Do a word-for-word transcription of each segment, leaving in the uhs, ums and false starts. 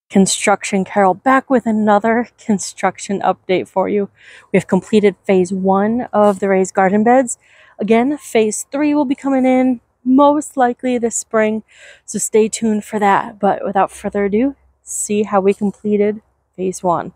Construction Carol back with another construction update for you. We've completed phase one of the raised garden beds. Again, phase three will be coming in most likely this spring, so stay tuned for that. But without further ado, see how we completed phase one.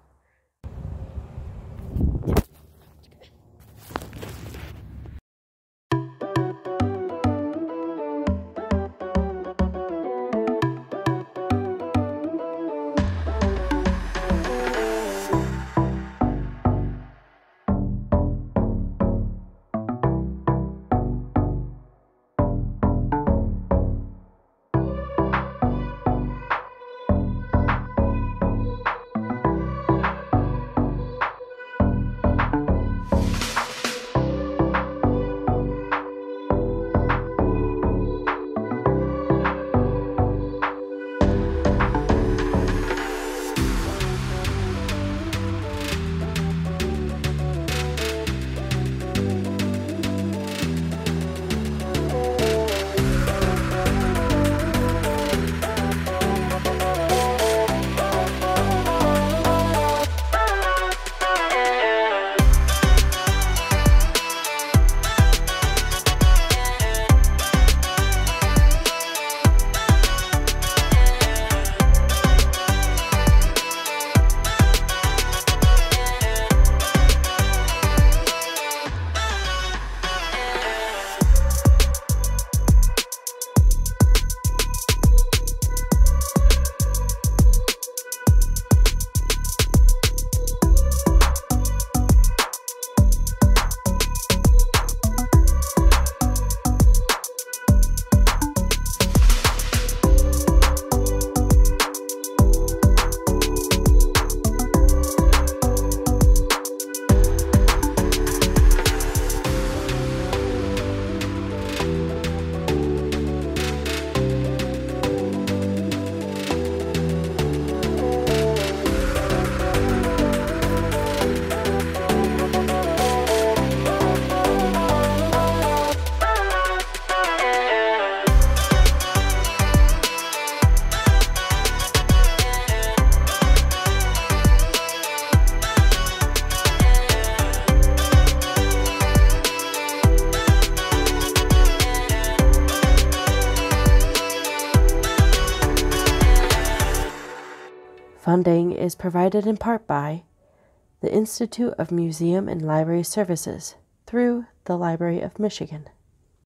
Funding is provided in part by the Institute of Museum and Library Services through the Library of Michigan.